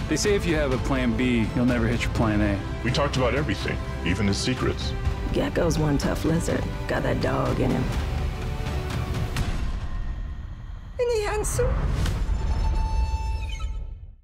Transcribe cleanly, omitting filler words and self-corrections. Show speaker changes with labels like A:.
A: They say if you have a plan B, you'll never hit your plan A.
B: We talked about everything, even his secrets.
C: Gecko's one tough lizard. Got that dog in him.
D: Isn't he handsome?